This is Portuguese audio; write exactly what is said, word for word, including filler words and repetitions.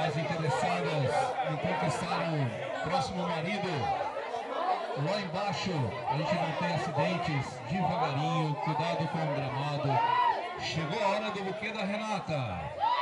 As interessadas em conquistar o próximo marido, lá embaixo a gente não tem acidentes, devagarinho, cuidado com o gramado. Chegou a hora do buquê da Renata.